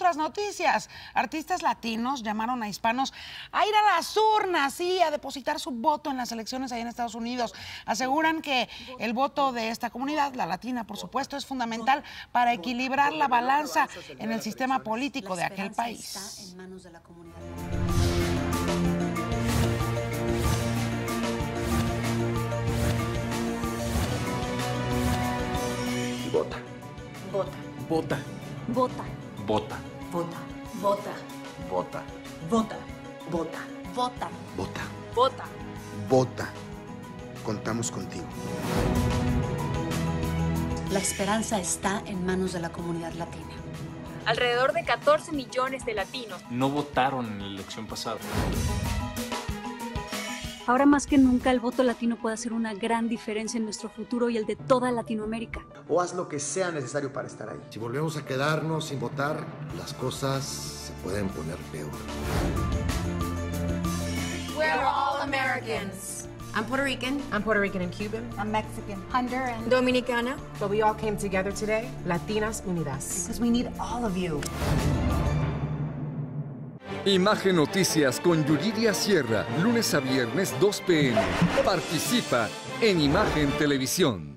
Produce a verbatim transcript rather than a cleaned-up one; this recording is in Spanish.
otras noticias. Artistas latinos llamaron a hispanos a ir a las urnas y a depositar su voto en las elecciones allá en Estados Unidos. Aseguran que el voto de esta comunidad, la latina por supuesto, es fundamental para equilibrar la balanza en el sistema político de aquel país. Vota. Vota. Vota. Vota. Vota. Vota. Vota. Vota. Vota. Vota. Vota. Vota. Vota. Vota. Contamos contigo. La esperanza está en manos de la comunidad latina. Alrededor de catorce millones de latinos No votaron en la elección pasada. Ahora más que nunca el voto latino puede hacer una gran diferencia en nuestro futuro y el de toda Latinoamérica. O haz lo que sea necesario para estar ahí. Si volvemos a quedarnos sin votar, las cosas se pueden poner peor. We're all Americans. I'm Puerto Rican. I'm Puerto Rican and Cuban. I'm Mexican. Honduran. Dominicana. But we all came together today, Latinas Unidas. Because we need all of you. Imagen Noticias con Yuridia Sierra, lunes a viernes dos p m Participa en Imagen Televisión.